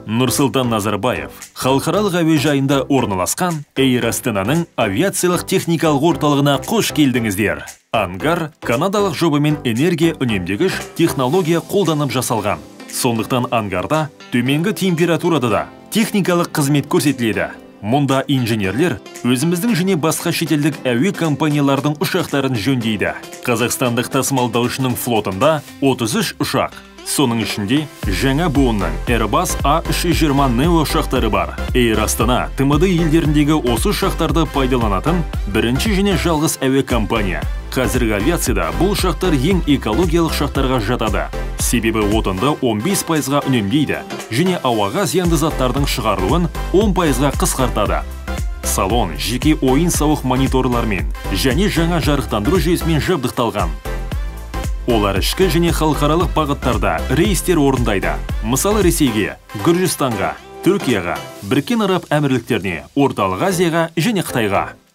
Нұрсұлтан Назарбаев халықаралық әуежайында орналасқан Эйр Астананың авиациялық техникалық орталығына қош келдіңіздер. Ангар канадалық жобамен энергия үнемдегіш технология қолданып жасалған. Сондықтан ангарда төменгі температурада да техникалық қызмет көрсетіледі. Мұнда инженерлер өзіміздің және басқа шетелдік әуе компаниялардың ұшақтарын жөндейді. Қазақстандық тасымалдаушының флотында 33 ұшақ. Соның ішінде жаңа буынның Airbus A320 Neo ұшақтары бар. Эйр Астана ТМД елдеріндегі осы ұшақтарды пайдаланатын бірінші және жалғыз әуе компания. Қазіргі авиацияда бұл ұшақтар ең экологиялық ұшақтарға жатады. Себебі отынды 15%-ға үнемдейді және ауаға зиянды заттардың шығарылуын 10%-ға қысқартады. Салон жеке ойын-сауық мониторлармен және жаңа жарықтандыру жүйесімен жабдықталған. Олар ішкі және халықаралық бағыттарда рейстер орындайды. Мысалы Ресейге, Гүржістанға, Түркияға, Біріккен Араб Әмірліктеріне, Орталық Азияға және Қытайға.